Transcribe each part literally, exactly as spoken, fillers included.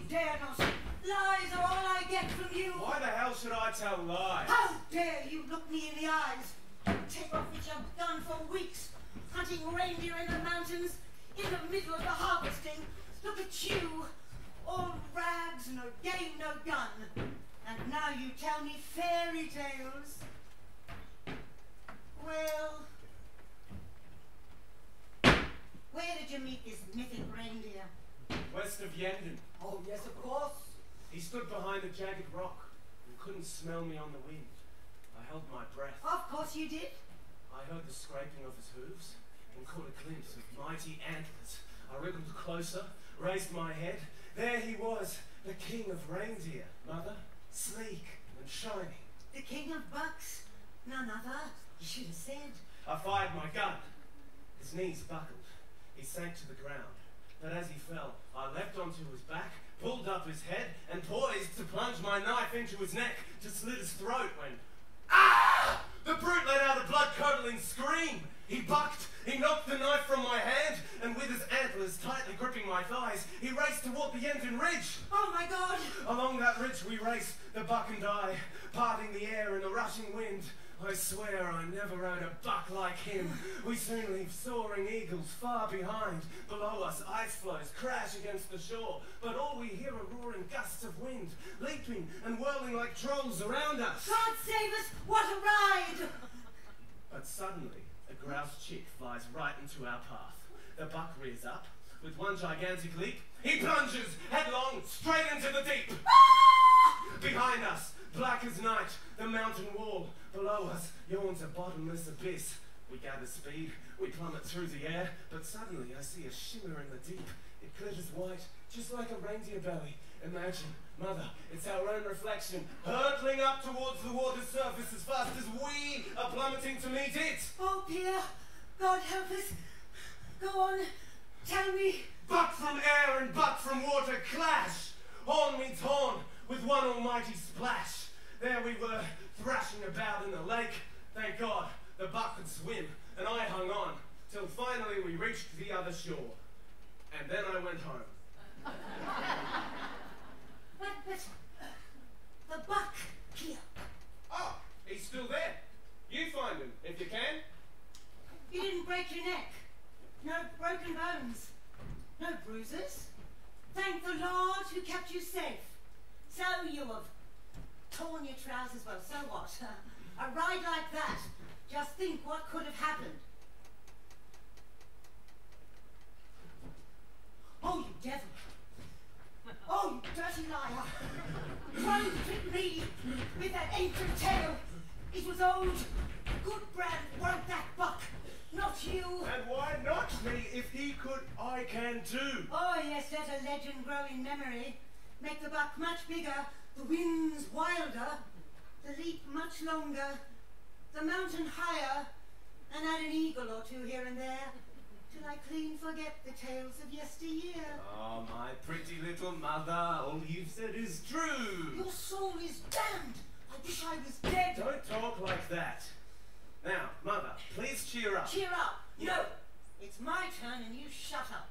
dare not! Lies are all I get from you! Why the hell should I tell lies? How dare you look me in the eyes? Take off which I've done for weeks, hunting reindeer in the mountains, in the middle of the harvesting. Look at you, all rags, no game, no gun. And now you tell me fairy tales. Well, where did you meet this mythic reindeer? West of Endangered. Oh, yes, of course. He stood behind a jagged rock and couldn't smell me on the wind. I held my breath. Of course you did. I heard the scraping of his hooves and caught a glimpse of mighty antlers. I wriggled closer, raised my head. There he was, the king of reindeer, Mother, sleek and shining. The king of bucks, none other. You should have said. I fired my gun. His knees buckled. He sank to the ground. But as he fell, I leapt onto his back, pulled up his head, and poised to plunge my knife into his neck to slit his throat when... Ah! The brute let out a blood-curdling scream. He bucked, he knocked the knife from my hand, and with his antlers tightly gripping my thighs, he raced toward the Endangered ridge. Oh my God! Along that ridge we raced, the buck and I, parting the air in the rushing wind. I swear I never rode a buck like him. We soon leave soaring eagles far behind. Below us, ice floes crash against the shore, but all we hear are roaring gusts of wind, leaping and whirling like trolls around us. God save us! What a ride! But suddenly, a grouse chick flies right into our path. The buck rears up. With one gigantic leap, he plunges headlong straight into the deep. Behind us, black as night, the mountain wall. Below us yawns a bottomless abyss. We gather speed, we plummet through the air, but suddenly I see a shimmer in the deep. It glitters white, just like a reindeer belly. Imagine, Mother, it's our own reflection, hurtling up towards the water's surface as fast as we are plummeting to meet it. Oh, Pierre, God help us. Go on, tell me. Buck from air and buck from water clash. Horn meets horn with one almighty splash. There we were, thrashing about in the lake. Thank God, the buck could swim, and I hung on, till finally we reached the other shore. And then I went home. But, but, the buck, Pierre. Oh, he's still there. You find him, if you can. You didn't break your neck. No broken bones. No bruises. Thank the Lord who kept you safe. So you have torn your trousers, well, so what? Uh, a ride like that, just think what could have happened. Oh, you devil. Oh, you dirty liar. Trying to trick me with that ancient tale. It was old Goodbrand broke that buck, not you. And why not me? If he could, I can too. Oh, yes, let a legend grow in memory. Make the buck much bigger, the winds wilder, the leap much longer, the mountain higher, and add an eagle or two here and there, till I clean forget the tales of yesteryear. Oh, my pretty little mother, all you've said is true. Your soul is damned. I wish I was dead. Don't talk like that. Now, Mother, please cheer up. Cheer up. No, it's my turn and you shut up.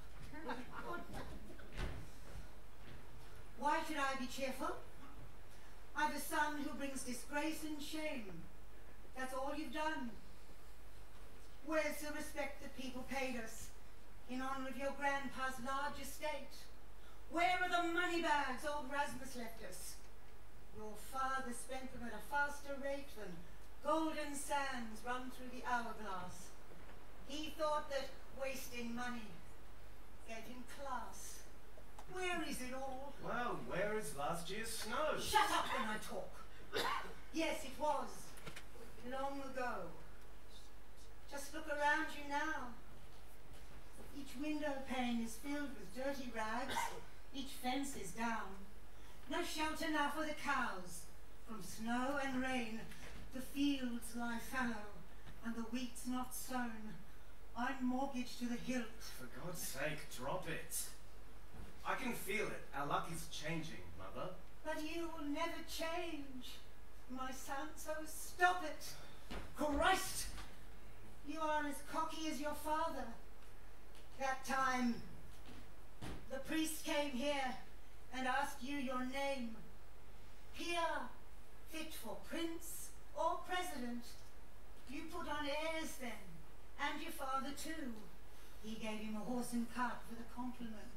Why should I be cheerful? I've a son who brings disgrace and shame. That's all you've done. Where's the respect that people paid us in honor of your grandpa's large estate? Where are the money bags old Rasmus left us? Your father spent them at a faster rate than golden sands run through the hourglass. He thought that wasting money gave him class. Where is it all? Well, where is last year's snow? Shut up when I talk. Yes, it was. Long ago. Just look around you now. Each window pane is filled with dirty rags. Each fence is down. No shelter now for the cows. From snow and rain, the fields lie fallow, and the wheat's not sown. I'm mortgaged to the hilt. For God's sake, drop it. I can feel it. Our luck is changing, Mother. But you will never change, my son, so stop it. Christ! You are as cocky as your father. That time, the priest came here. and ask you your name. Here, fit for prince or president. You put on airs then, and your father too. He gave him a horse and cart with a compliment.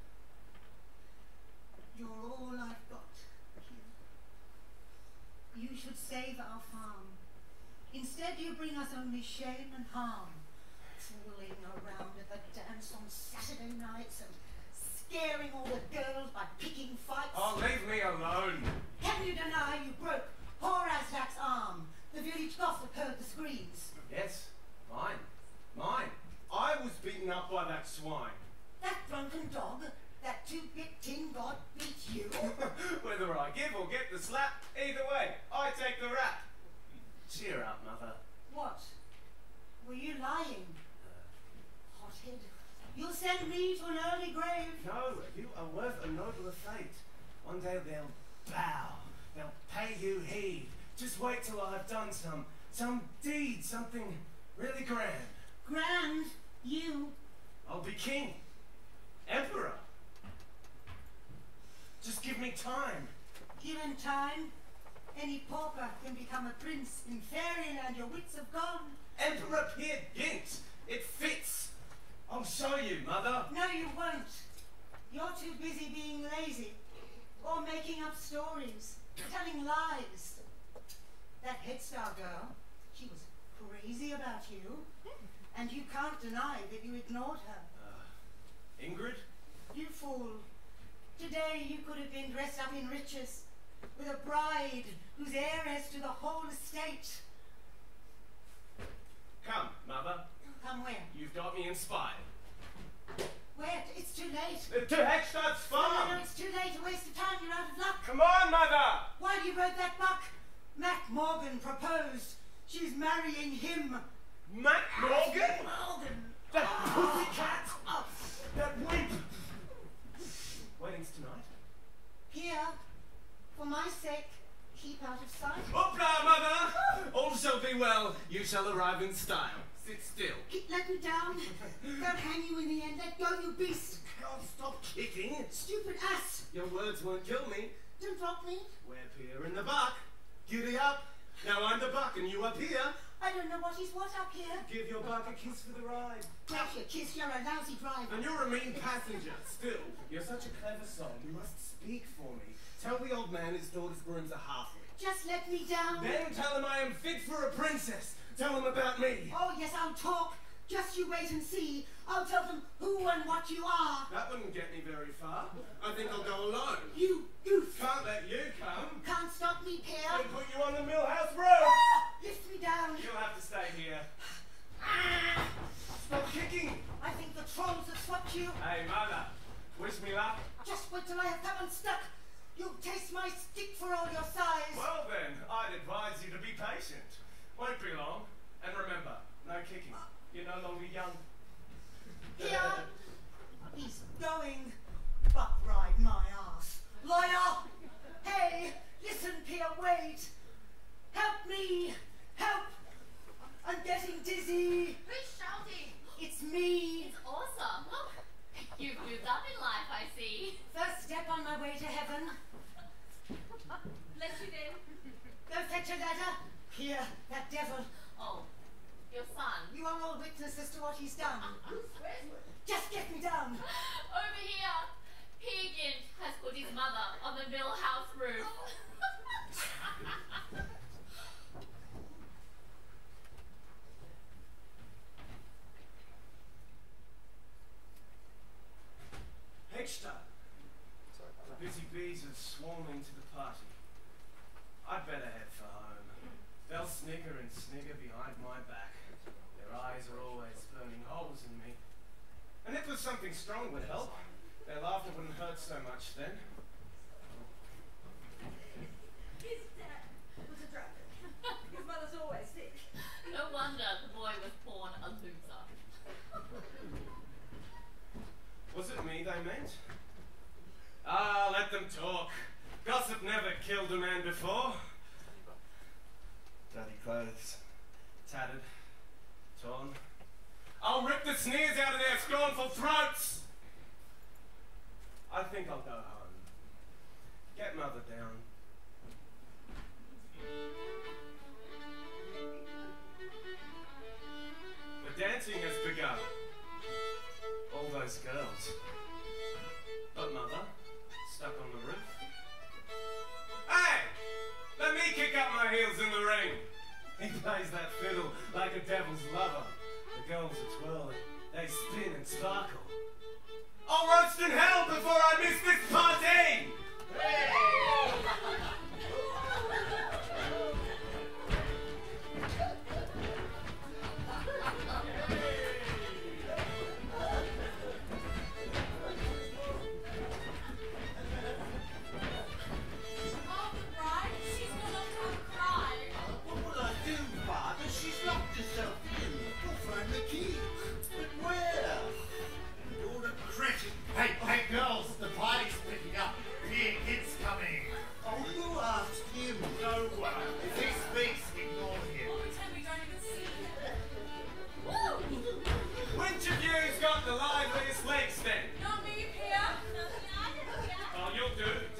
You're all I've got here. You should save our farm. Instead you bring us only shame and harm. Fooling around at the dance on Saturday nights and scaring all the girls by picking fights. Oh, leave me alone. Can you deny you broke poor Azdak's arm? The village gossip heard the screams. Yes, mine. Mine. I was beaten up by that swine. That drunken dog, that two-bit tin god beat you. Whether I give or get the slap, either way, I take the rap. Cheer up, mother. What? Were you lying? Hothead, you'll send me to an early grave. No, you are worth a nobler fate. One day they'll bow, they'll pay you heed. Just wait till I've done some, some deed, something really grand. Grand? You? I'll be king, emperor. Just give me time. Given time, any pauper can become a prince in fairyland. Your wits have gone. Emperor Peer Gynt, it fits. I'll show you, mother. No, you won't. You're too busy being lazy or making up stories, telling lies. That Head Start girl, she was crazy about you, and you can't deny that you ignored her. Uh, Ingrid? You fool. Today you could have been dressed up in riches, with a bride who's heiress to the whole estate. Come, mother. Come where? You've got me inspired. Where? It's too late. Uh, to Heckstadt's No, farm! no, no, it's too late. A waste of time. You're out of luck. Come on, mother! Why you rode that buck? Mac Morgan proposed. She's marrying him. Mac Morgan? Morgan. That pussycat! That wimp! Wedding's tonight? Here, for my sake, keep out of sight. Hoopla, mother! All shall be well. You shall arrive in style. Sit still. Keep, let me down. They'll hang you in the end. Let go, you beast. God, stop kicking. Stupid ass. Your words won't kill me. Don't drop me. We're Peer in the buck. Giddy up. Now I'm the buck and you up here. I don't know what is what up here. Give your buck a kiss for the ride. Grab your kiss, you're a lousy driver. And you're a mean passenger. Still, you're such a clever soul. You must speak for me. Tell the old man his daughter's groom's a halfling. Just let me down. Then tell him I am fit for a princess. Tell him about me. Oh, yes, I'll talk. Just you wait and see. I'll tell them who and what you are. That wouldn't get me very far. I think I'll go alone. You goof. Can't let you come. Can't stop me, Peer. I'll put you on the Millhouse Road. Lift me down. You'll have to stay here. Ah. Stop kicking. I think the trolls have swapped you. Hey, mother. Wish me luck. Just wait till I have come unstuck. You'll taste my stick for all your size. Well then, I'd advise you to be patient. Won't be long. And remember, no kicking. You're no longer young. Here. He's going. Buck ride my ass. Liar! Hey, listen, Peer, wait. Help me. Help. I'm getting dizzy. Who's shouting? It's me. It's awesome. Look, you've moved up in life, I see. First step on my way to heaven. Let you in. Go fetch a ladder. Here, that devil. Oh, your son. You are all witnesses to what he's done. Just get me down. Over here. Peer Gynt has put his mother on the mill house roof. Heckstadt. The busy bees have swarming to the party. I'd better head for home. They'll snigger and snigger behind my back. Their eyes are always burning holes in me. And if there's something strong would help, their laughter wouldn't hurt so much then. His dad was a drunkard. His mother's always sick. No wonder the boy was born a loser. Was it me they meant? Ah, let them talk. Gossip never killed a man before. Dirty clothes, tattered, torn. I'll rip the sneers out of their scornful throats! I think I'll go home.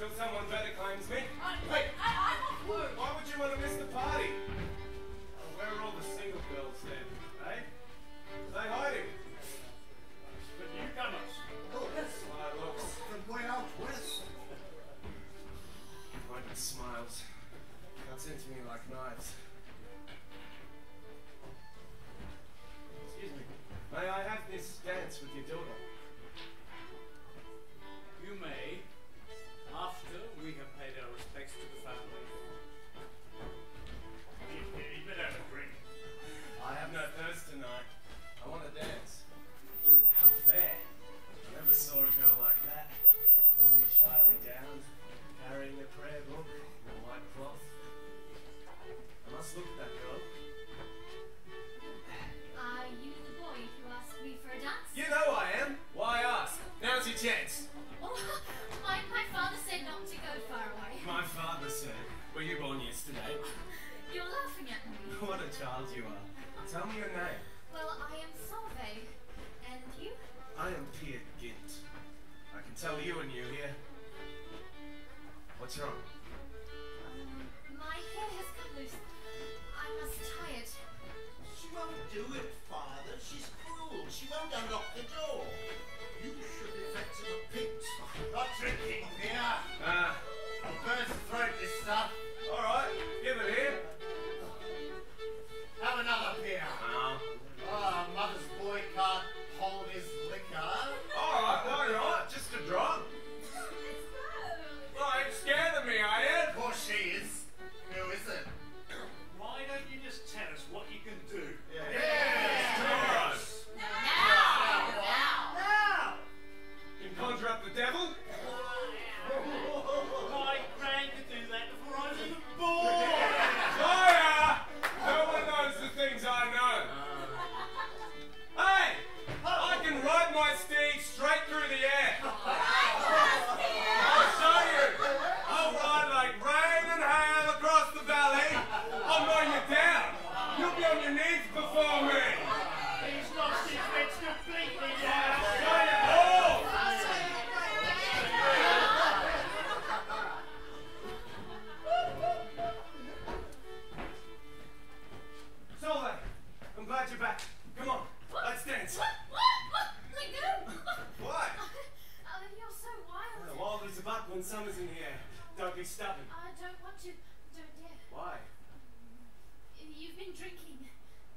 till someone better claims me. I, Hey! I, I'm off work. Why would you want to miss the party? Oh, where are all the single girls then, eh? Are they hiding? The newcomers. Oh, yes. My looks. From way out west. Broken smiles. Cuts into me like knives. Excuse me. May I have this dance with your daughter? You may, after we have paid our respects to the family. You better have a drink. I have no thirst tonight. I want to dance. How fair. I never saw a girl like that. Looking shyly down, carrying a prayer book in a white cloth. I must look at that girl. Are you the boy who asked me for a dance? You know I am. Why ask? Now's your chance. Oh, my, my father said not to go far away. My father said, were you born yesterday? You're laughing at me. What a child you are. Tell me your name. Well, I am Solveig. And you? I am Gynt. I can tell you are new here. What's wrong? Um, my hair has come loose. I must tie it. She won't do it, Father. She's cruel. She won't unlock the door. You should be fetching a pit. Not drinking beer. Ah, I'll burst throat this stuff. all right. Give it here. Have another beer. Oh. Ah, mother's boy can't hold his liquor. All right, why not? Just a drop. Well, ain't scared of me, are you? Of course she is. Who is it? Why don't you just tell us what you can do? Yes. Now! Now! Now! You can conjure up the devil. My grand could do that before I was even born! Liar! No one knows the things I know. Hey! I can ride my steed straight through the air. I'll show you. I'll ride like rain and hail across the valley. I'll mow you down. You'll be on your knees before me. He's lost his wits completely now! Show you all. Solveig, I'm glad you're back. Come on, let's dance. What? What? What? Let go! Why? Oh, you're so wild. Wild as a buck when summer's in the air. Don't be stubborn. I don't want to. Don't dare. Why? You've been drinking.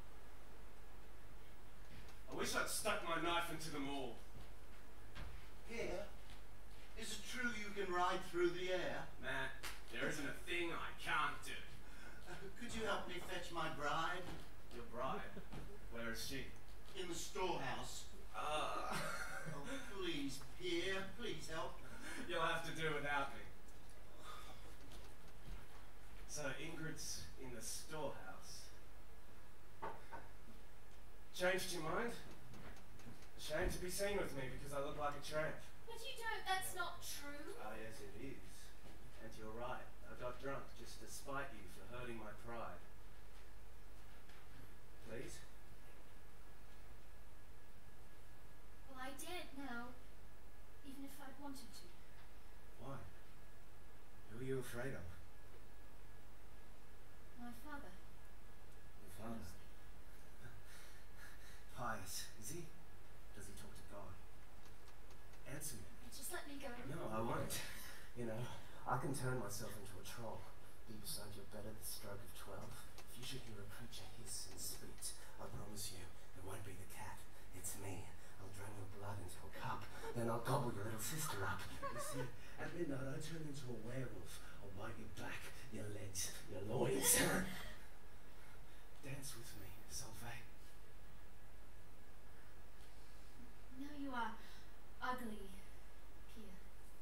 I wish I'd stuck my knife into them all. Here. Is it true you can ride through the air? Matt, there isn't a thing I can't do. Uh, could you help me fetch my bride? Your bride? Where is she? In the storehouse. Ah. Oh, please, Pierre, please help. You'll have to do without me. So Ingrid's in the storehouse. Changed your mind? Ashamed to be seen with me because I look like a tramp. But you don't. That's not true. Ah, yes, it is. And you're right. I got drunk just to spite you for hurting my pride. Please? Well, I daren't now, even if I'd wanted to. Why? Who are you afraid of? My father. Your father. Pious, is he? Does he talk to God? Answer me. Just let me go. No, I won't. You know, I can turn myself into a troll. Be beside your bed at the stroke of twelve. If you should hear a preacher hiss and spit, I promise you, it won't be the cat. It's me. I'll drain your blood into a cup. Then I'll gobble your little sister up. You see, at midnight I turn into a werewolf. I'll bite your back, your legs, your loins. Dance with me, Solveig. Now you are ugly, Pierre.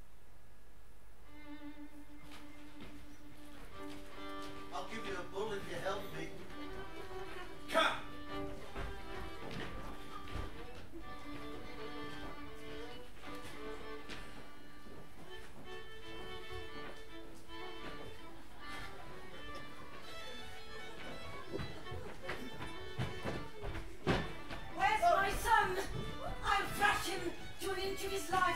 I'll give you a bull if you help me. Come! Where's my son? I'll thrash him to an inch of his life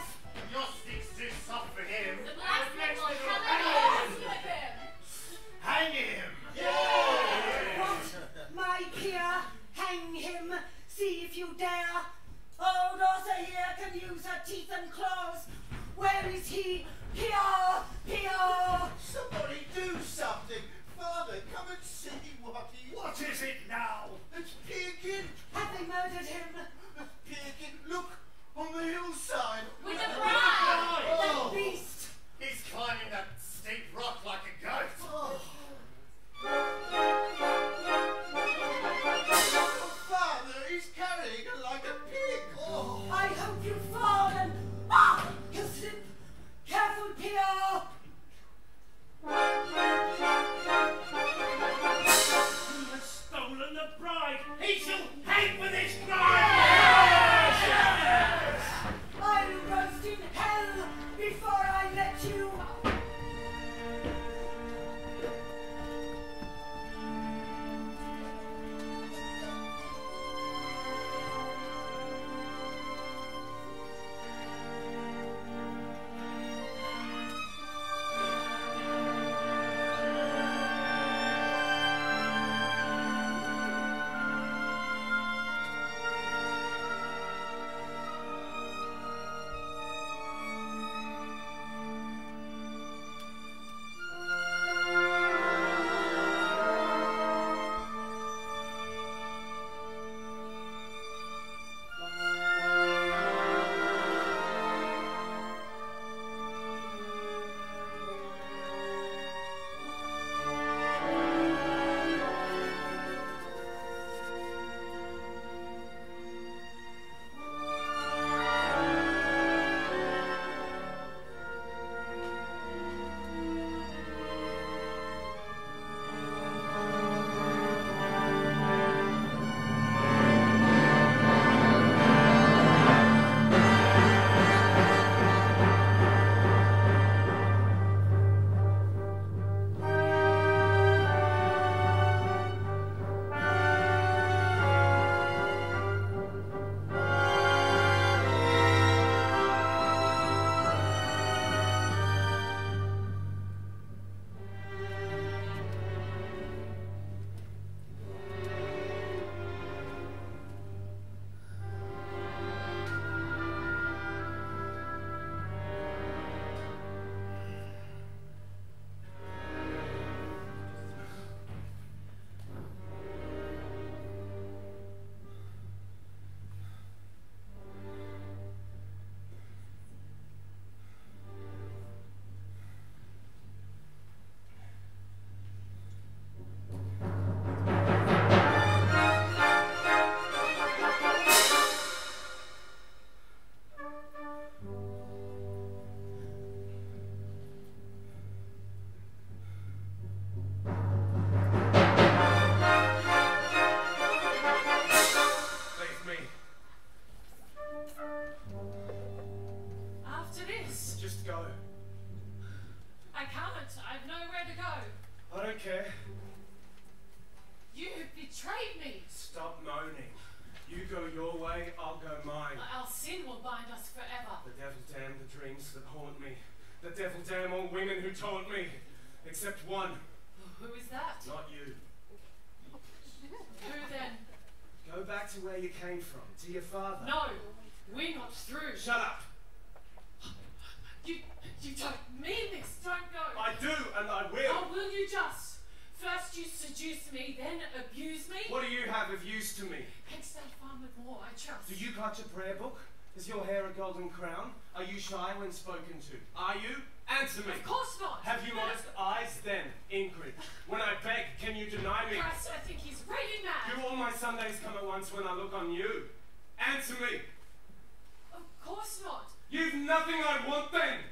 go. I don't care. You have betrayed me. Stop moaning. You go your way, I'll go mine. Our sin will bind us forever. The devil damn the dreams that haunt me. The devil damn all women who taunt me. Except one. Who is that? Not you. Who then? Go back to where you came from, to your father. No, we're not through. Shut up! You, you don't mean this. Don't go. I do, and I will. Or will you just? First you seduce me, then abuse me? What do you have of use to me? Next I farm with more, I trust. Do you clutch a prayer book? Is your hair a golden crown? Are you shy when spoken to? Are you? Answer me. Of course not. Have you modest eyes then, Ingrid? When I beg, can you deny me? Christ, I think he's really mad. Do all my Sundays come at once when I look on you? Answer me. Of course not. You've nothing I want then.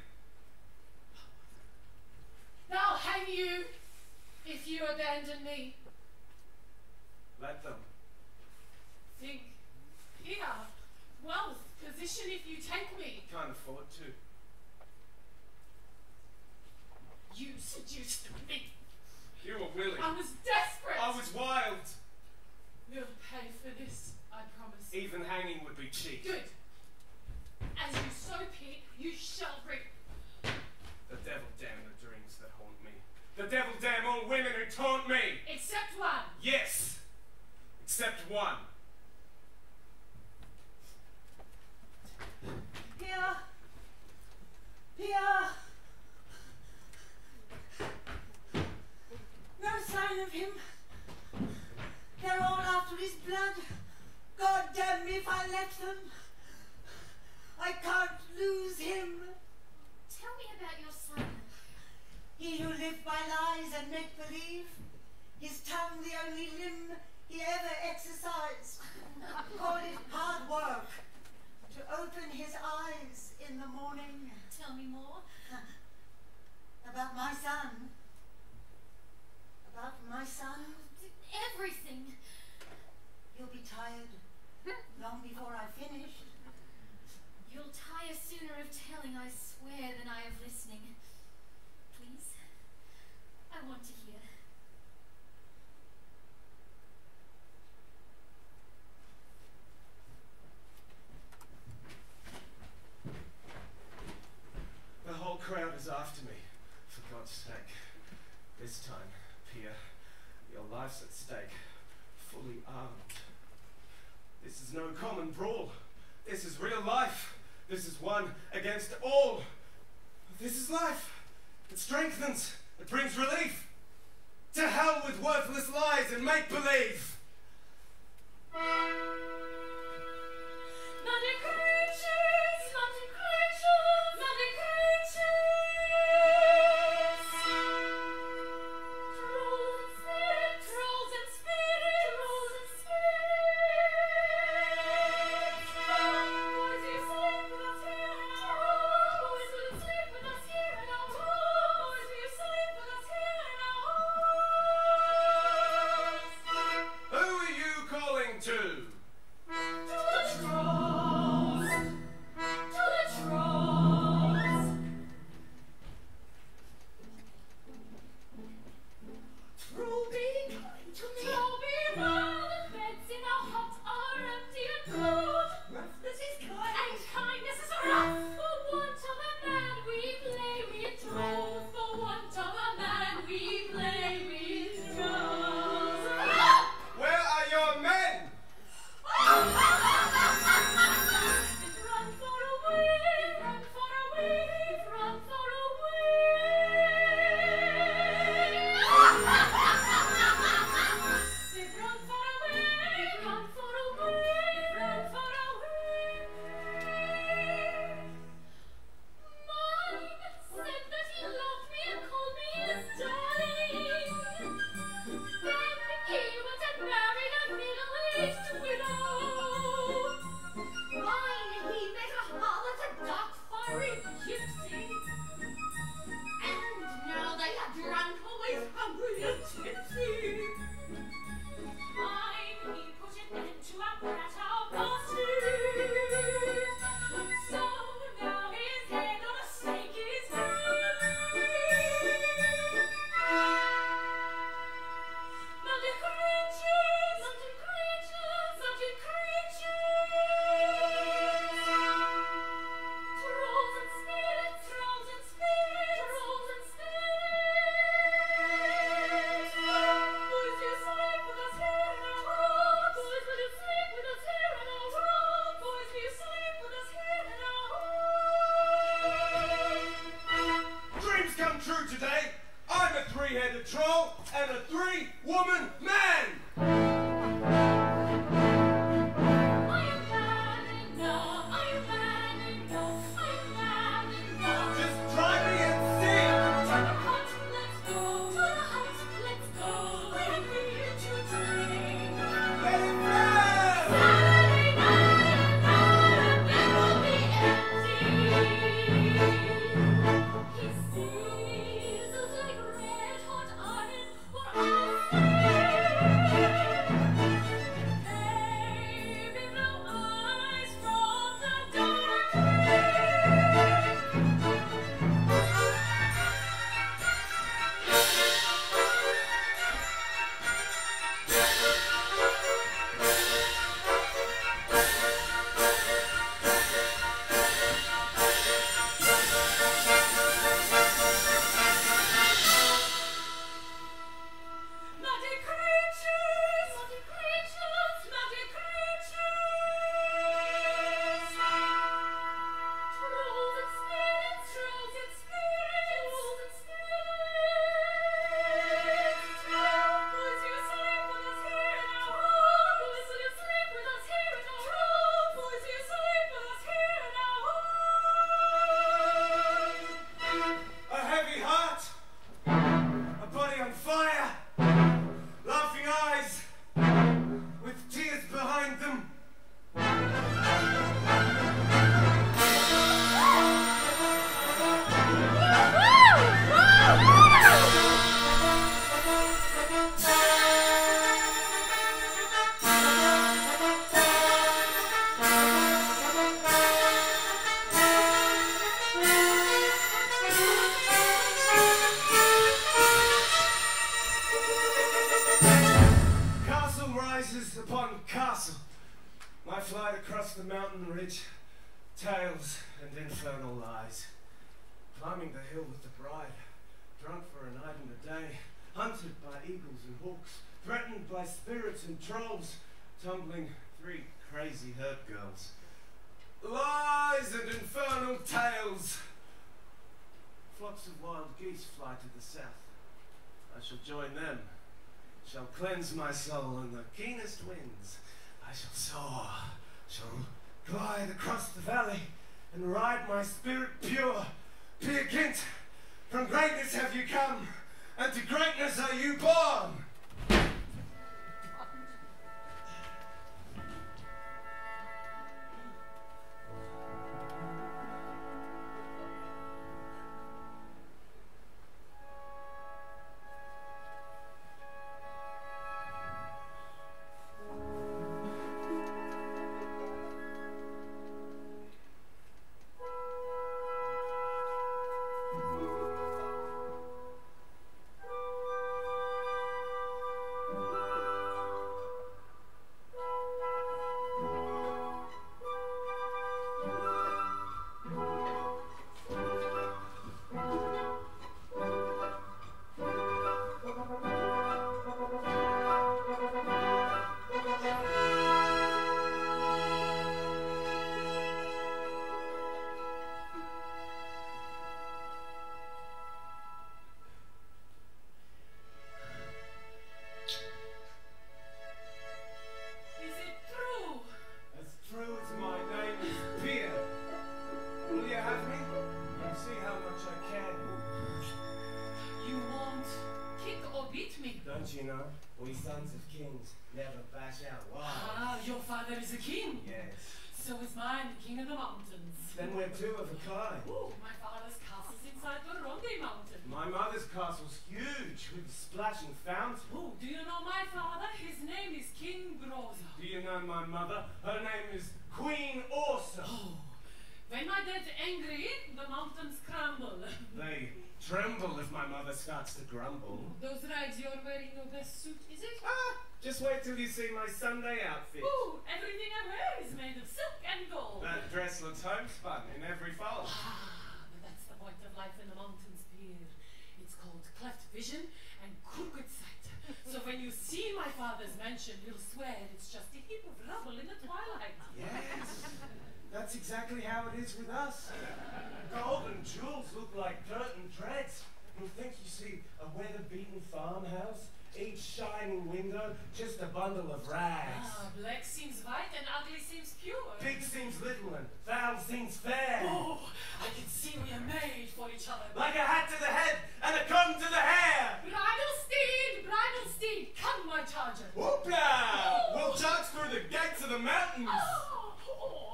They'll hang you if you abandon me. Let them. Think. Here. Wealth. Position if you take me. Can't afford to. You seduced me. You were willing. I was desperate. I was wild. You'll pay for this, I promise. Even hanging would be cheap. Good. As you sow pit, you shall reap. The devil damn the dreams that haunt me. The devil damn all women who taunt me. Except one. Yes. Except one. Here. Here. No sign of him. They're all after his blood. God damn me if I let them. I can't lose him. Tell me about your son. He who lived by lies and make-believe, his tongue the only limb he ever exercised, called it hard work to open his eyes in the morning. Tell me more. About my son. About my son. Everything. You'll be tired long before I finish. You'll tire sooner of telling, I swear, than I of listening. Please. I want to hear. The whole crowd is after me. For God's sake. This time, Pia, your life's at stake. Fully armed. This is no common brawl. This is real life. This is one against all. This is life. It strengthens. It brings relief. To hell with worthless lies and make-believe. Mother creatures, mother creatures, mother creatures. Trolls and spirits, trolls and spirits, trolls and spirits. Boys who sleep with us here in our home, boys who sleep with us here in our home, boys who sleep with us here in our homes. Who are you calling to? The trolls. three-headed troll and a three-woman man! Are you mad enough? Are you mad enough? Are you mad enough? Just try me and see! To the hut, let's go. To the hut, let's go. We have beer to drink. Let it burn! Saturday night, and the bed will be empty. He sees us like red-hot iron for our baby blue eyes from the dark Magic creatures! Magic creatures! Magic creatures! Trolls and spirits! Trolls and spirits! Trolls and spirits! Boys, you sleep with us here in our home. Boys, you sleep with us here in our home. Boys, you sleep with us here in our home. A heavy heart, a body on fire, laughing eyes with tears behind them. Castle rises upon castle. My flight across the mountain ridge, tales and infernal lies. Climbing the hill with the bride, drunk for a night and a day, hunted by eagles and hawks, threatened by spirits and trolls, tumbling three crazy herd girls. Lies and infernal tales. Flocks of wild geese fly to the south. I shall join them, shall cleanse my soul in the keenest winds. I shall soar, shall glide across the valley and ride my spirit pure. Dear Gynt, from greatness have you come, and to greatness are you born. Is it true? As true as my name is Peer. Will you have me? You see how much I can. You won't kick or beat me. Don't you know? We sons of kings never bash out wives. Ah, your father is a king. Yes. So is mine, the king of the mountains. Then we're two of a kind. Ooh, my father's castle's inside the Ronde Mountain. My mother's castle's huge with a splashing fountain. Oh, do you know my father? His name is King Groza. Do you know my mother? Her name is Queen Orsa. Oh, when my dad's angry, the mountains crumble. They tremble if my mother starts to grumble. Those rags you're wearing your best suit, is it? Ah, just wait till you see my Sunday outfit. Ooh, everything I wear is made of silk and gold. That dress looks homespun in every fold. Ah, but that's the point of life in the mountains, Pierre. It's called cleft vision and crooked sight. So when you see my father's mansion, you'll swear it's just a heap of rubble in the twilight. Yes, that's exactly how it is with us. Gold and jewels look like dirt and dregs. You think you see a weather-beaten hanging window, just a bundle of rags. Ah, black seems white and ugly seems pure. Big seems little and foul seems fair. Oh, I can see we are made for each other. Like a hat to the head and a comb to the hair. Bridal steed, bridal steed, come my charger. Whoopla! Oh. We'll charge through the gates of the mountains. Oh, oh.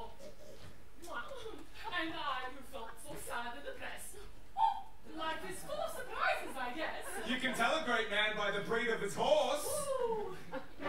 And I who felt so sad and depressed. Oh, life is full of surprises, I guess. You can tell a great man by the breed of his horse. Ooh.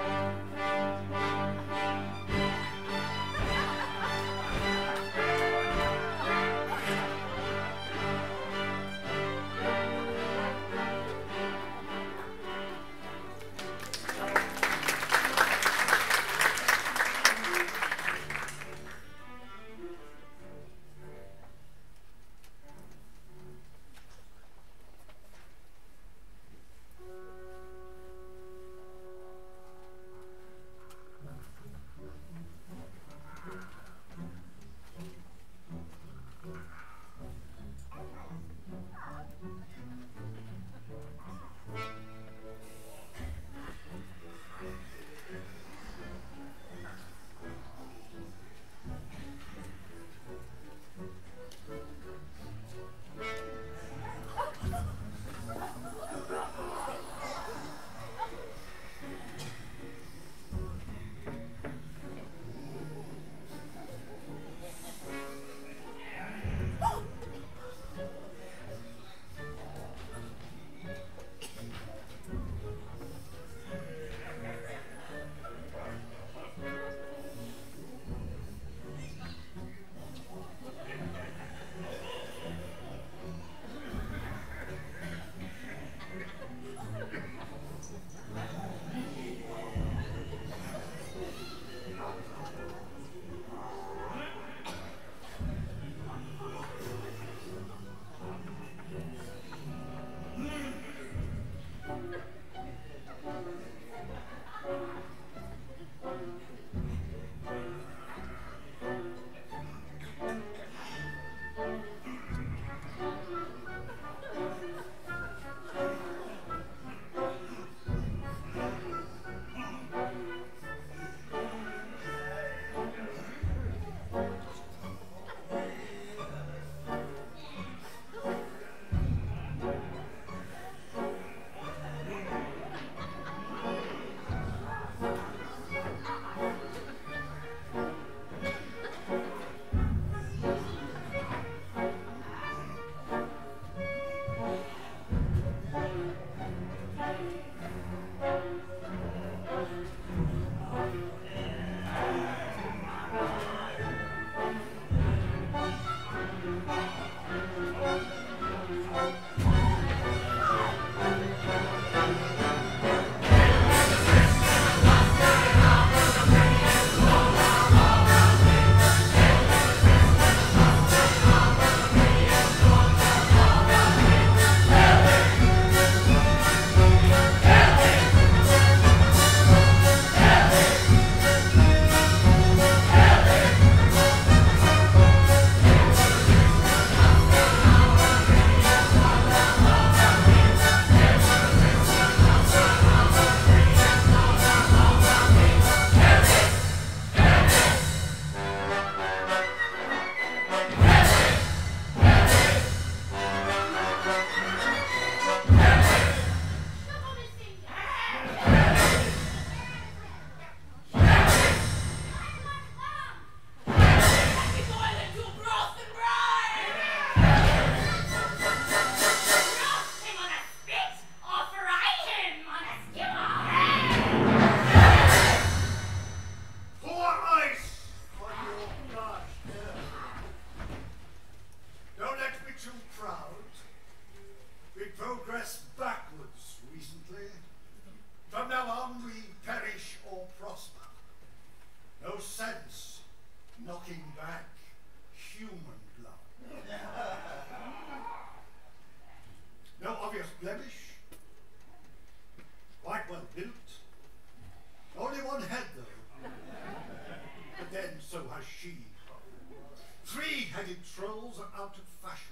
Three-headed trolls are out of fashion.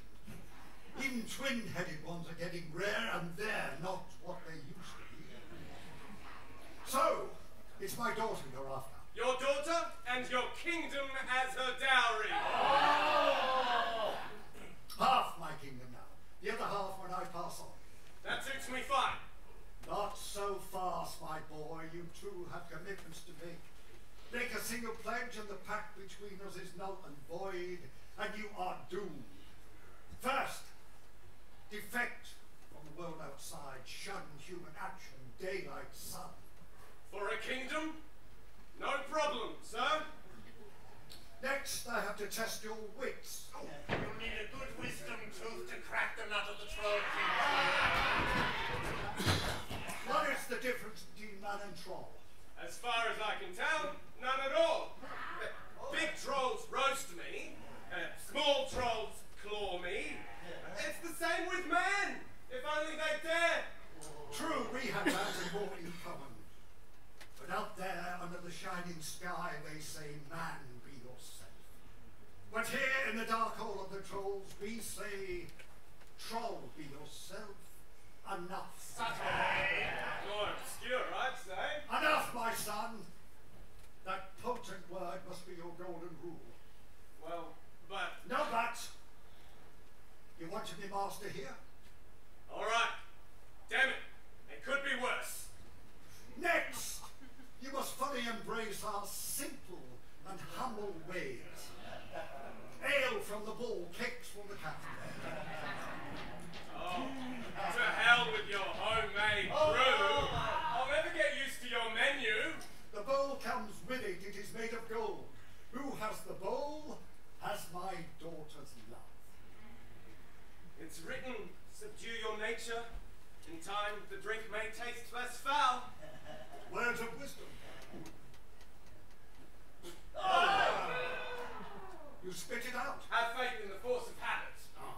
Even twin-headed ones are getting rare, and they're not what they used to be. suits me fine. Not so fast, my boy. You two have commitments to make. Make a single pledge and the pact between us is null and void, and you are doomed. First, defect from the world outside, shun human action, daylight, sun. For a kingdom? No problem, sir. Next, I have to test your wits. Oh, you'll need a good wisdom tooth to crack the nut of the troll king. What is the difference between man and troll? As far as I can tell, none at all. Uh, Big trolls roast me, uh, small trolls claw me. It's the same with man, if only they dare. True, we have that and more in common. But out there under the shining sky, they say, man, be yourself. But here in the dark hole of the trolls, we say, troll, be yourself. Enough. More obscure, I'd say. Enough, my son. That potent word must be your golden rule. Well, but... No but. You want to be master here? All right. Damn it. It could be worse. Next, you must fully embrace our simple and humble ways. Ale from the bull, cakes from the cat. Oh, to hell with your homemade brew. I'll never get used to your menu. The bowl comes with it, it is made of gold. Who has the bowl has my daughter's love. It's written, subdue your nature. In time, the drink may taste less foul. Words of wisdom. Oh. You spit it out. Have faith in the force of habit.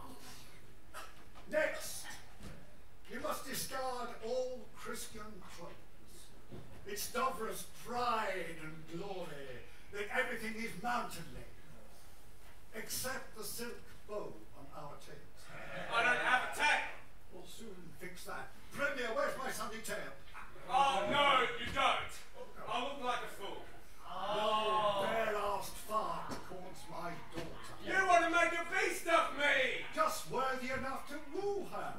Next, you must discard all Christian clothes. It's Dovra's pride and glory that everything is mountainly, except the silk bow on our tails. I don't have a tail. We'll soon fix that. Premier, where's my Sunday tail? Oh, no, you don't. I look like a fool. No bare-assed fart courts my daughter. You want to make a beast of me! Just worthy enough to woo her.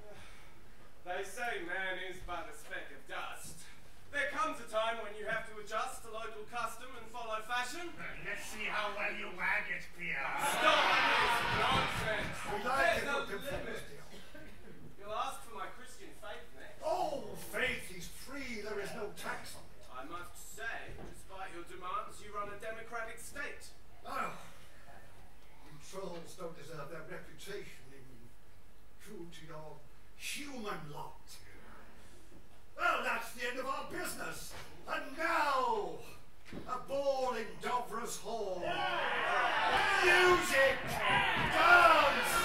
They say man is but a speck of dust. There comes a time when you have to adjust to local custom and follow fashion. Let's see how well you wag it, Pierre. Stop this nonsense! We like There's it, no look at limit. this deal. You'll ask for my Christian faith next. Oh, faith is free, there is no tax on it. I must say, despite your demands, you run a democratic state. Oh, you trolls don't deserve their reputation in true to your human lot. Well, that's the end of our business. And now, a ball in Dovra's hall. Music! Dance!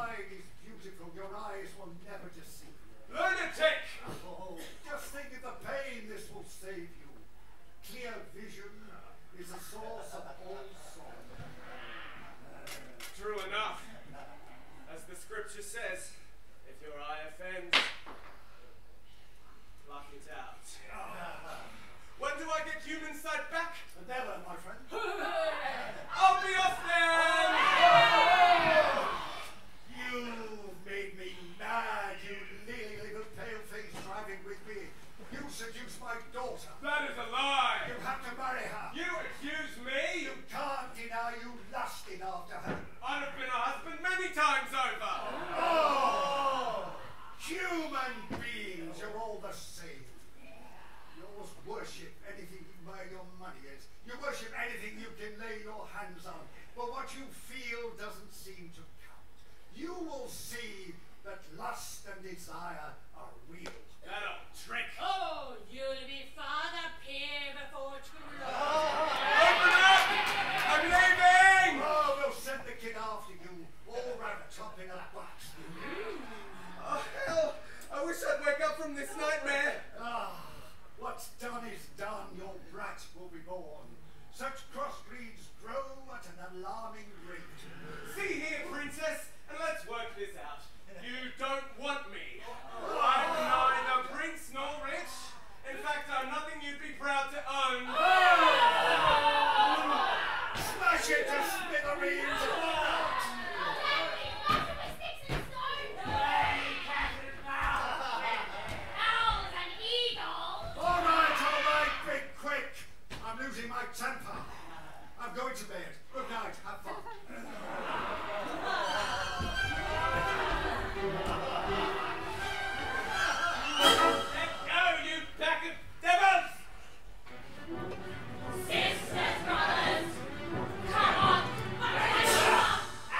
The Divine beings, you're all the same. You almost worship anything where your money is. You worship anything you can lay your hands on. But what you feel doesn't seem to count. You will see that lust and desire are real. That old trick. Oh, you'll be father peer before too long. Open up! I'm leaving! Oh, we'll send the kid after you, all wrapped up in a box. Oh, hell! I wish I'd wake up from this nightmare. Ah, what's done is done. Your brat will be born. Such crossbreeds grow at an alarming rate. See here, princess, and let's work this out. You don't want me. I'm neither prince nor rich. In fact, I'm nothing you'd be proud to own. Smash it to smithereens! All right, all right, big quick. I'm losing my temper. I'm going to bed. Good night. Have fun. Let go, you pack of devils! Sisters, brothers, come on, ow!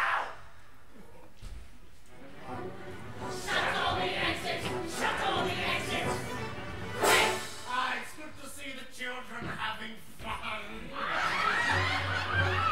Shut all the exits, shut all the exits. Quick! Ah, it's good to see the children having fun.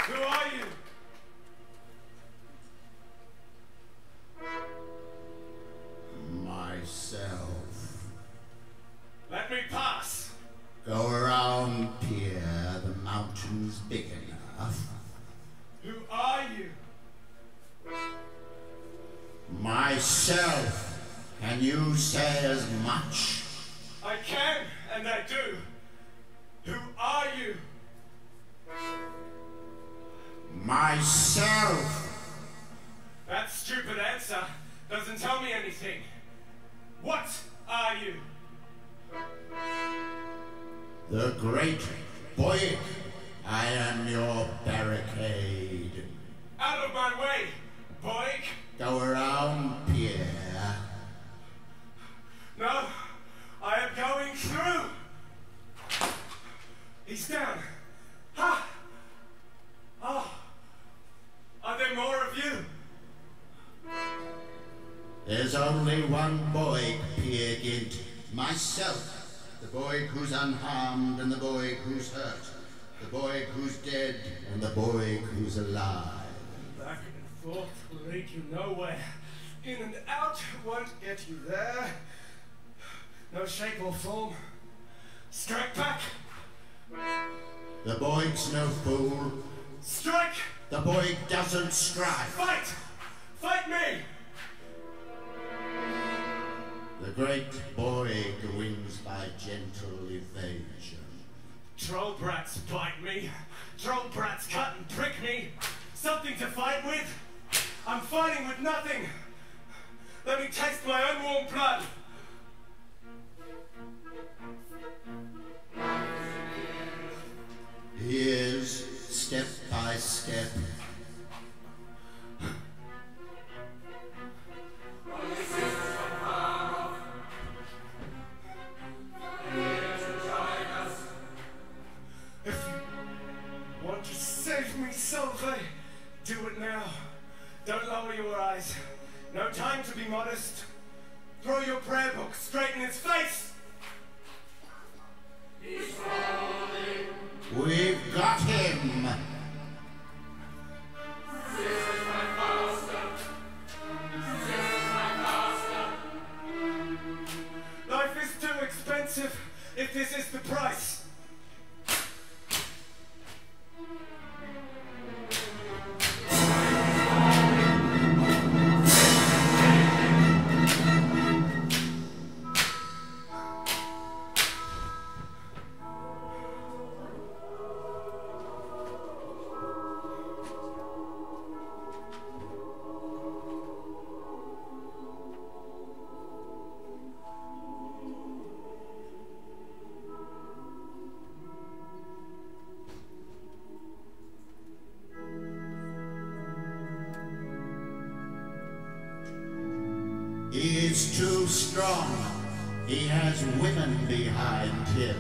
Who are you? Myself. Let me pass. Go around pier, the mountain's big enough. Who are you? Myself. Can you say as much? I can, and I do. Who are you? Myself. That stupid answer doesn't tell me anything. What are you? The great Boyd. I am your barricade. Out of my way, Boyd. Go around pier. No, I am going through. He's down. Ha! Oh, are there more of you? There's only one boy, Peer Gynt. Myself. The boy who's unharmed and the boy who's hurt. The boy who's dead and the boy who's alive. Back and forth will lead you nowhere. In and out won't get you there. No shape or form. Strike back. The boy's no fool. Strike! The boy doesn't strike. Fight! Fight me! The great boy wins by gentle evasion. Troll brats bite me. Troll brats cut and prick me. Something to fight with? I'm fighting with nothing. Let me taste my own warm blood. Here's step by step. If you want to save me, Solveig, do it now. Don't lower your eyes. No time to be modest. Throw your prayer book straight in his face. He's falling. We've got him. This is my master. This is my master. Life is too expensive if this is the price. He is too strong. He has women behind him.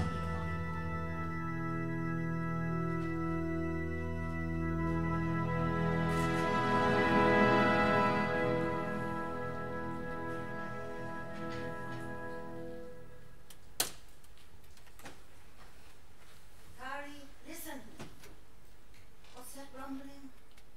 Harry, listen. What's that rumbling?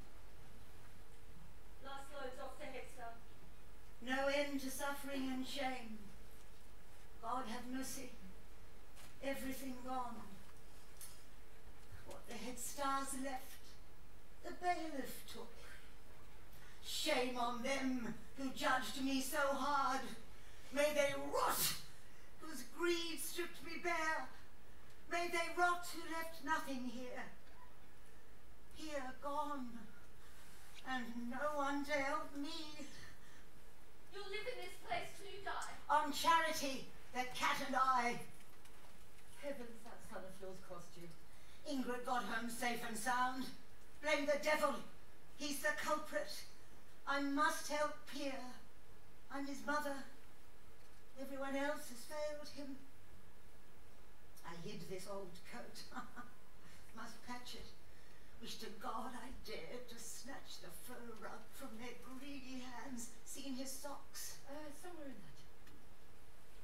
Last load's off to Hector. No end to suffering and shame. God have mercy. Everything gone. What the head stars left, the bailiff took. Shame on them who judged me so hard. May they rot, whose greed stripped me bare. May they rot who left nothing here. Here gone, and no one to help me. You'll live in this place till you die. On charity, that cat and I. Heavens, that son of yours cost you. Ingrid got home safe and sound. Blame the devil. He's the culprit. I must help Pierre. I'm his mother. Everyone else has failed him. I hid this old coat. Must patch it. Wish to God I dared to snatch the fur rug from their greedy hands. Seen his socks. Uh, somewhere in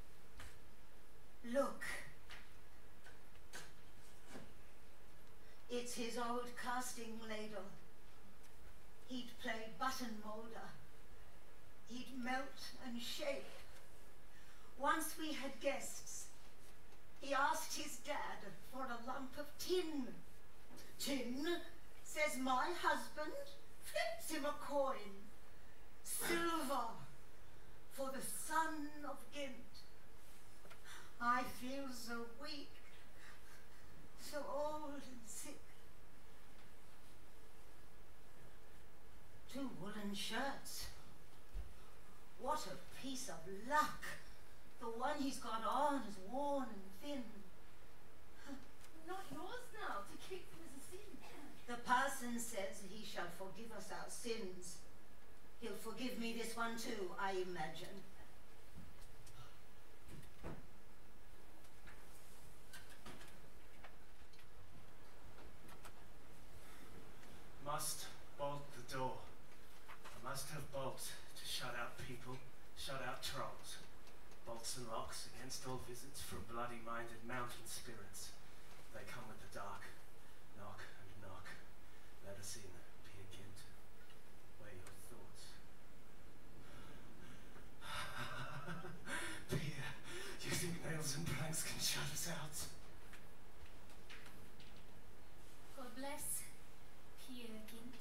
that. Look. It's his old casting ladle. He'd play button moulder. He'd melt and shape. Once we had guests. He asked his dad for a lump of tin. Tin, says my husband, flips him a coin. Silver, for the son of Gynt. I feel so weak, so old and sick. Two woolen shirts. What a piece of luck. The one he's got on is worn and thin. Not yours now, to keep them as a sin. The parson says he shall forgive us our sins. He'll forgive me this one too, I imagine. Must bolt the door. I must have bolts to shut out people, shut out trolls. Bolts and locks against all visits from bloody-minded mountain spirits. They come with the dark. Knock and knock. Let us in, Peer Gynt. Weigh your thoughts. Peer, you think nails and planks can shut us out? God bless Peer Gynt.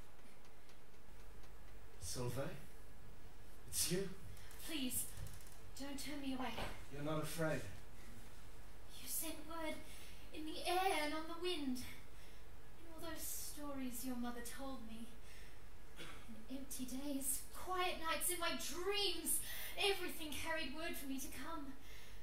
Solveig? It's you? Please, don't turn me away. You're not afraid? You sent word in the air and on the wind. In all those stories your mother told me. In empty days, quiet nights, in my dreams, everything carried word for me to come.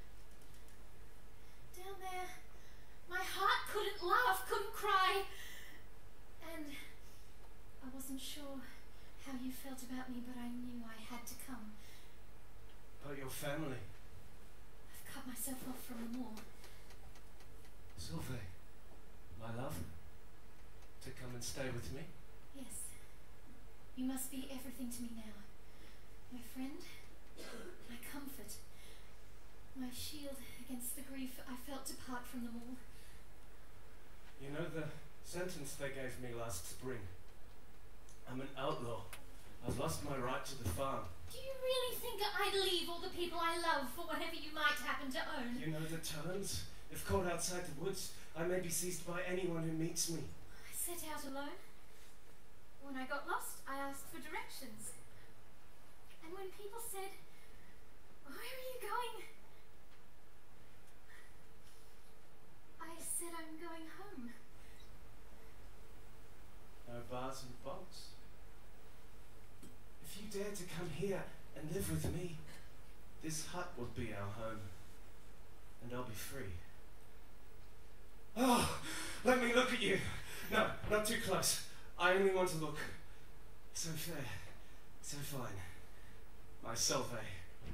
Down there, my heart couldn't laugh, couldn't cry. And I wasn't sure how you felt about me, but I knew I had to come. About your family? I've cut myself off from them all. Solveig, my love, to come and stay with me? Yes. You must be everything to me now. My friend, my comfort, my shield against the grief I felt to part from them all. You know the sentence they gave me last spring? I'm an outlaw. I've lost my right to the farm. Do you really think I'd leave all the people I love for whatever you might happen to own? You know the terms? If caught outside the woods, I may be seized by anyone who meets me. I set out alone. When I got lost, I asked for directions. And when people said, "Where are you going?" I said, "I'm going home." No bars and bolts. If you dare to come here and live with me, this hut will be our home, and I'll be free. Oh, let me look at you. No, not too close. I only want to look. So fair, so fine. My Solveig.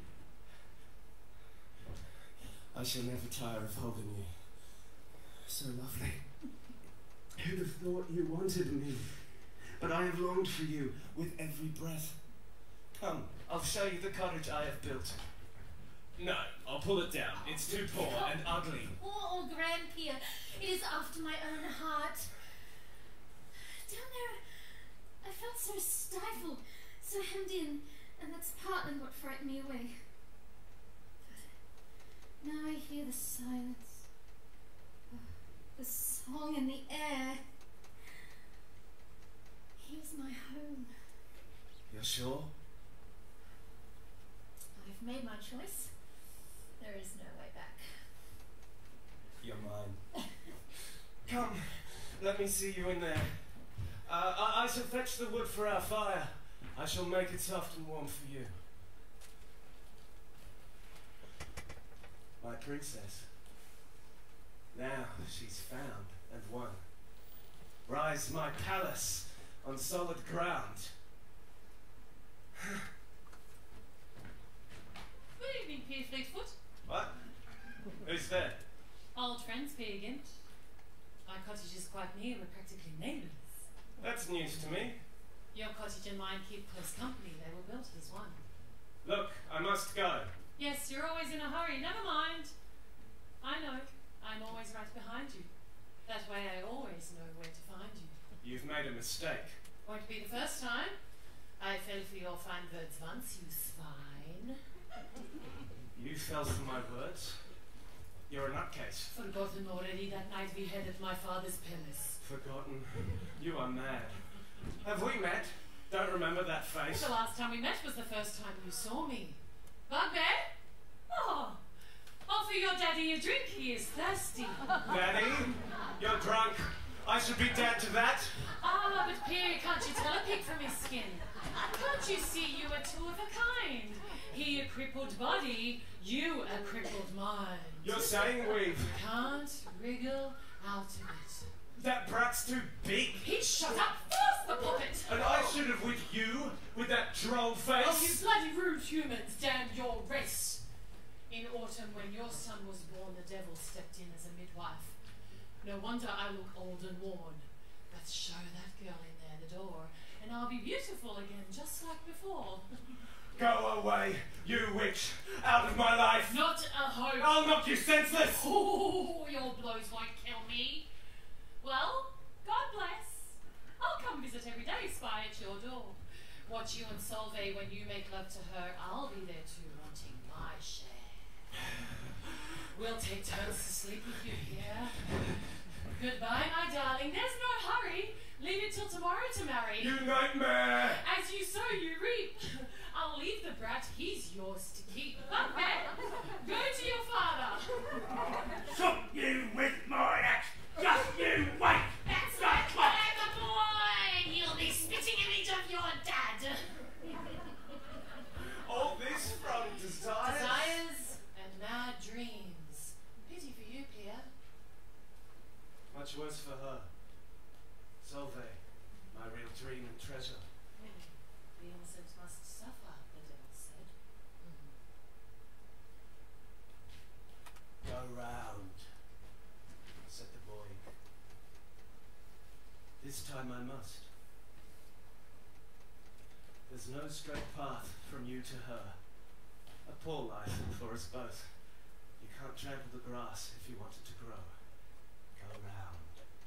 I shall never tire of holding you. So lovely. Who'd have thought you wanted me? But I have longed for you with every breath. Come, I'll show you the cottage I have built. No, I'll pull it down. It's too poor and ugly. Poor old Grandpere. It is after my own heart. Down there, I felt so stifled, so hemmed in, and that's partly what frightened me away. But now I hear the silence, the song in the air. Here's my home. You're sure? I've made my choice. There is no way back. You're mine. Come, let me see you in there. Uh, I, I shall fetch the wood for our fire. I shall make it soft and warm for you. My princess. Now she's found and won. Rise my palace on solid ground. Good evening, Peer Fleetfoot. What? Who's there? Old friends, Peer Gynt. Our cottage is quite near, we're practically neighbours. That's news to me. Your cottage and mine keep close company, they were built as one. Look, I must go. Yes, you're always in a hurry, never mind. I know, I'm always right behind you. That way I always know where to find you. You've made a mistake. Won't be the first time. I fell for your fine words once, you swine. You fell for my words? You're a nutcase. Forgotten already that night we had at my father's palace. Forgotten? You are mad. Have we met? Don't remember that face. The last time we met was the first time you saw me. Bugbear? Oh, offer your daddy a drink, he is thirsty. Daddy? You're drunk. I should be dead to that. Ah, but Pierre, can't you tell a pig from his skin? Can't you see you are two of a kind? He a crippled body, you a crippled mind. You're saying we've... Can't wriggle out of it. That brat's too big. He shut up first, the puppet! And I should have with you, with that droll face. Oh, you bloody rude humans, damn your race! In autumn, when your son was born, the devil stepped in as a midwife. No wonder I look old and worn. But show that girl in there the door, and I'll be beautiful again, just like before. Go away, you witch, out of my life. Not a hope. I'll knock you senseless. Oh, your blows won't kill me. Well, God bless. I'll come visit every day, spy at your door. Watch you and Solve when you make love to her. I'll be there too, wanting my share. We'll take turns to sleep with you here. Goodbye, my darling. There's no hurry. Leave it till tomorrow to marry. You nightmare! As you sow, you reap. I'll leave the brat. He's yours to keep. Bugbear, go to your father. Shoot you with my axe! Just you wait! That's right, clever boy. You'll be spitting image of your dad. All this from desires? Desires and mad dreams. Pity for you, Pierre. Much worse for her. Solve, my real dream and treasure. The innocent must suffer, the devil said. Mm. Go round, said the boy. This time I must. There's no straight path from you to her. A poor life for us both. You can't trample the grass if you want it to grow. Go round.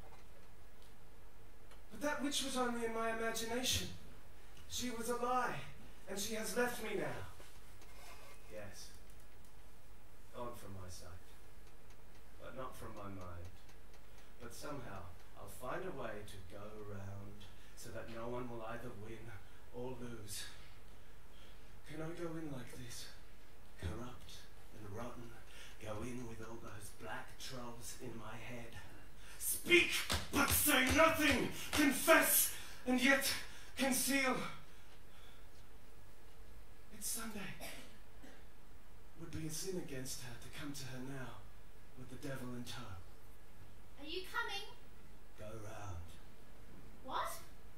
But that witch was only in my imagination. She was a lie, and she has left me now. Yes, gone from my sight, but not from my mind. But somehow I'll find a way to go round so that no one will either win or lose. Can I go in like this, corrupt and rotten, go in with all those black trolls in my head? Speak, but say nothing! Confess, and yet conceal. It's Sunday. Would be a sin against her to come to her now, with the devil in tow. Are you coming? Go round. What?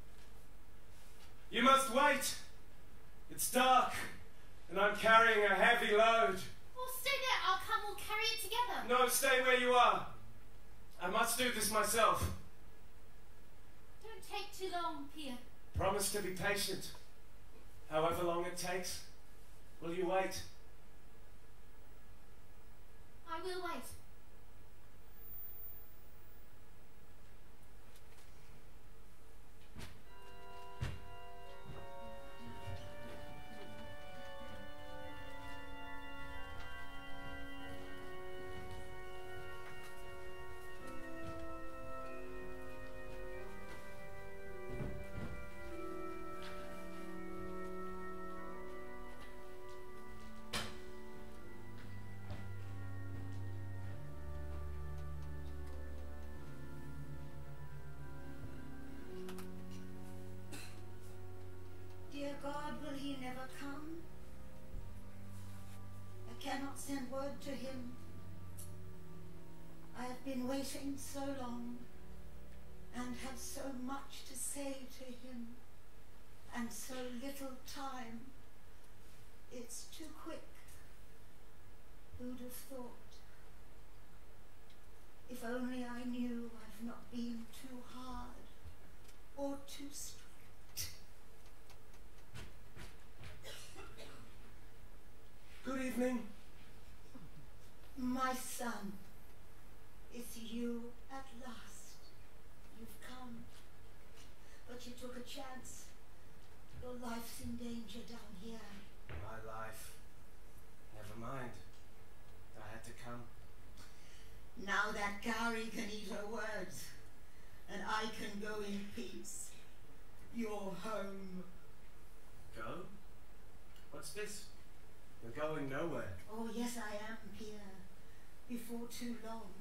You must wait! It's dark, and I'm carrying a heavy load. Well, stay there. I'll come. We'll carry it together. No, stay where you are. I must do this myself. Don't take too long, Pierre. Promise to be patient. However long it takes. Will you wait? I will wait. Dear God, will he never come? I cannot send word to him. I have been waiting so long and have so much to say to him and so little time. It's too quick. Who'd have thought? If only I knew I've not been too hard or too strict. Good evening. My son, it's you at last. took a chance. Your life's in danger down here. My life. Never mind. I had to come. Now that Gary can eat her words, and I can go in peace. You're home. Go? What's this? You're going nowhere. Oh, yes, I am, Pierre. Before too long.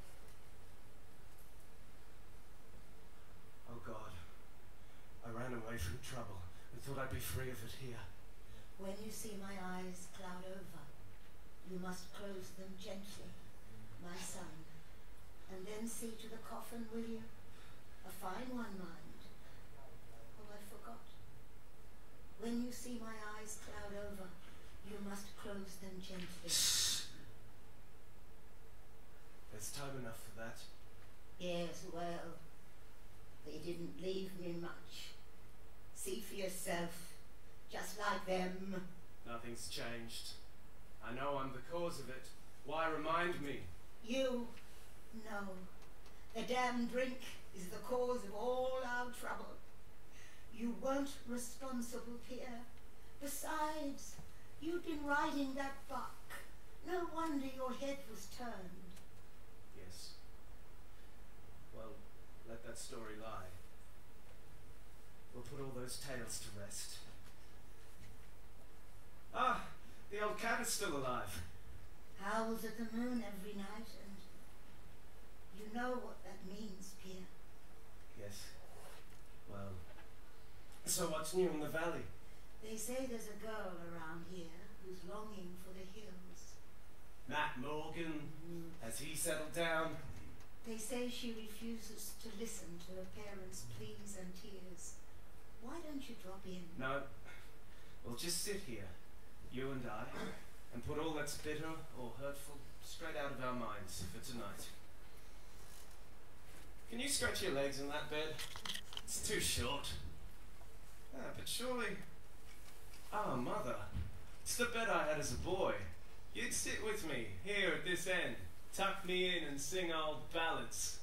Oh, God. I ran away from trouble and thought I'd be free of it here. When you see my eyes cloud over, you must close them gently, my son. And then see to the coffin, will you? A fine one, mind. Oh, I forgot. When you see my eyes cloud over, you must close them gently. Shh. There's time enough for that. Yes, well, they didn't leave me much. See for yourself, just like them. Nothing's changed. I know I'm the cause of it. Why remind me? You, no. The damn drink is the cause of all our trouble. You weren't responsible, Pierre. Besides, you'd been riding that buck. No wonder your head was turned. Yes. Well, let that story lie. We'll put all those tales to rest. Ah, the old cat is still alive. Howls at the moon every night, and you know what that means, Pierre. Yes. Well, so what's new in the valley? They say there's a girl around here who's longing for the hills. Matt Morgan, mm. Has he settled down? They say she refuses to listen to her parents' pleas and tears. Why don't you drop in? No. We'll just sit here, you and I, and put all that's bitter or hurtful straight out of our minds for tonight. Can you stretch your legs in that bed? It's too short. Ah, but surely... Ah, Mother, it's the bed I had as a boy. You'd sit with me, here at this end, tuck me in and sing old ballads.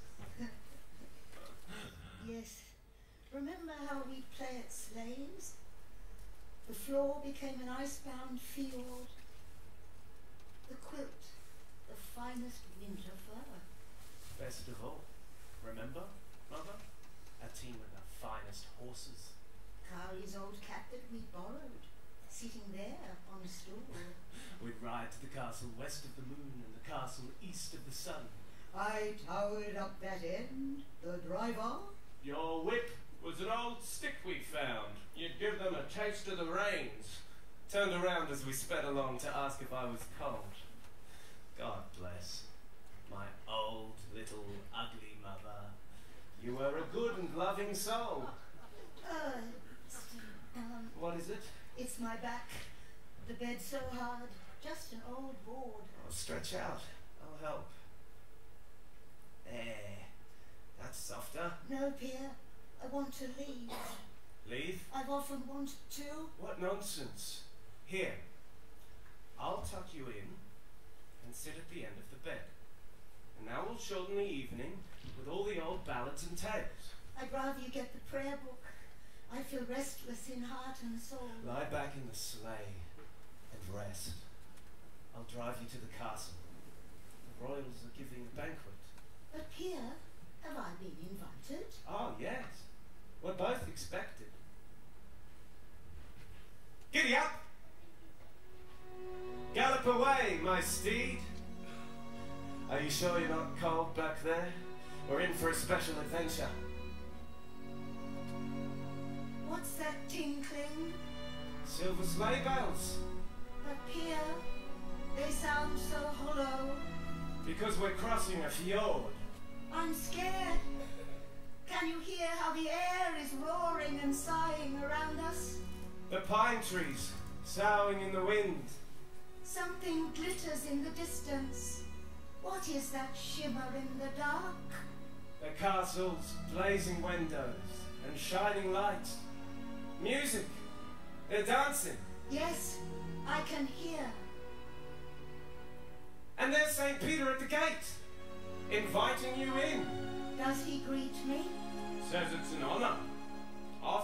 Yes. Remember how we'd play at sleighs? The floor became an icebound fjord. The quilt, the finest winter fur. Best of all, remember, Mother? A team of the finest horses. Kari's old cat that we borrowed, sitting there on a stool. We'd ride to the castle west of the moon and the castle east of the sun. I towered up that end, the driver. Your whip was an old stick we found. You'd give them a taste of the reins. Turned around as we sped along to ask if I was cold. God bless my old little ugly mother. You were a good and loving soul. Uh, um, what is it? It's my back. The bed's so hard. Just an old board. Oh, stretch out. I'll help. There. That's softer. No, Pierre. I want to leave. Leave? I've often wanted to. What nonsense. Here. I'll tuck you in and sit at the end of the bed. And now we'll shorten the evening with all the old ballads and tales. I'd rather you get the prayer book. I feel restless in heart and soul. Lie back in the sleigh and rest. I'll drive you to the castle. The royals are giving a banquet. But Pierre, have I been invited? Oh, yes. We're both expected. Giddy up! Gallop away, my steed. Are you sure you're not cold back there? We're in for a special adventure. What's that tinkling? Silver sleigh bells. But Pierre, they sound so hollow. Because we're crossing a fjord. I'm scared. Can you hear how the air is roaring and sighing around us? The pine trees soughing in the wind. Something glitters in the distance. What is that shimmer in the dark? The castle's blazing windows and shining lights. Music. They're dancing. Yes, I can hear. And there's Saint Peter at the gate, inviting you in. Does he greet me? Says it's an honor.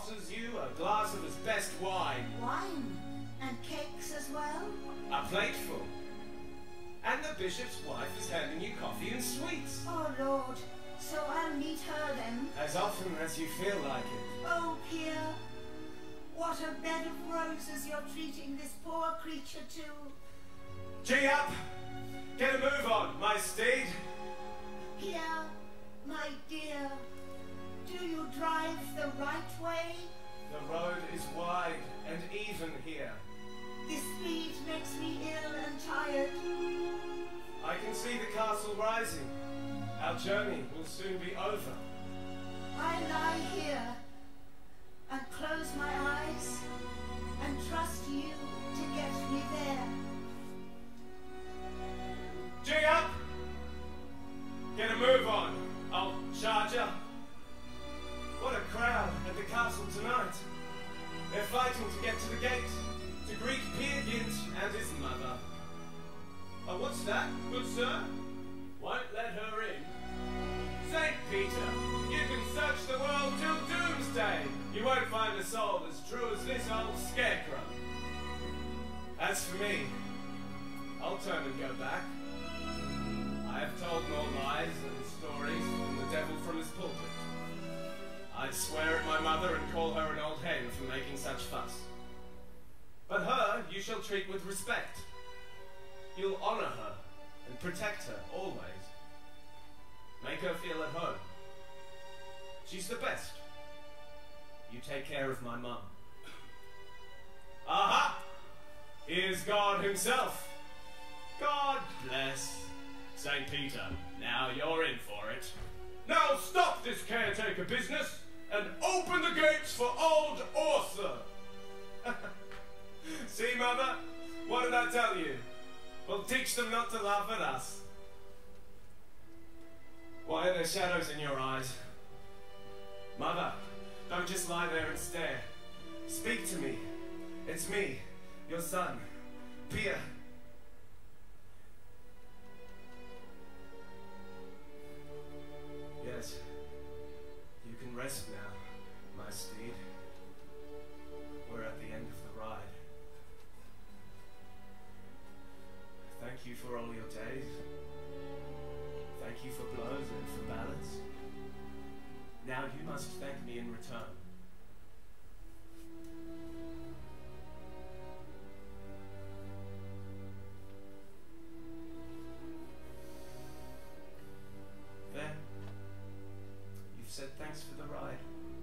best wine. Wine? And cakes as well? A plateful. And the bishop's wife is handing you coffee and sweets. Oh, Lord. So I'll meet her then? As often as you feel like it. Oh, Pierre. What a bed of roses you're treating this poor creature to. Gee up! Get a move on, my steed. Pierre, my dear, do you drive the right way? The road is wide and even here. This speed makes me ill and tired. I can see the castle rising. Our journey will soon be over. I lie here and close my eyes and trust you to get me there. Gee up! Get a move on, old charger. What a crowd at the castle tonight. They're fighting to get to the gate, to greet Pierre Gynt and his mother. Oh, what's that, good sir? Won't let her in. Saint Peter, you can search the world till doomsday. You won't find a soul as true as this old scarecrow. As for me, I'll turn and go back. I have told more lies and stories than the devil from his pulpit. I'd swear at my mother and call her an old hen for making such fuss. But her you shall treat with respect. You'll honor her and protect her always. Make her feel at home. She's the best. You take care of my mum. Aha! Here's God himself. God bless. Saint Peter, now you're in for it. Now stop this caretaker business and open the gates for old Arthur. See, Mother? What did I tell you? We'll teach them not to laugh at us. Why are there shadows in your eyes? Mother, don't just lie there and stare. Speak to me. It's me, your son, Pierre. Yes, you can rest now, my steed. We're at the end of the ride. Thank you for all your days. Thank you for blows and for ballads. Now you must thank me in return. There. You've said thanks for the ride.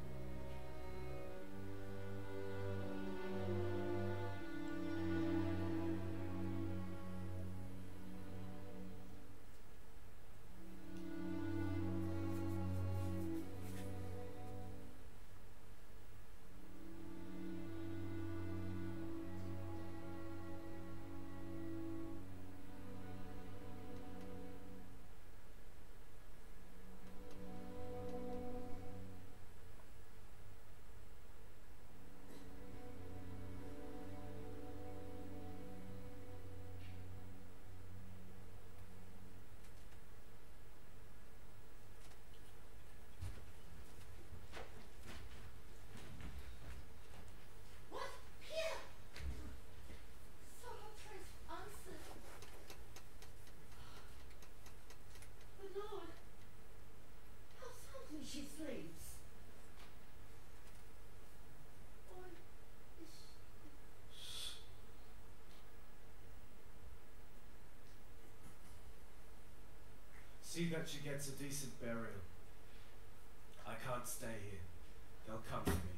See that she gets a decent burial. I can't stay here. They'll come for me.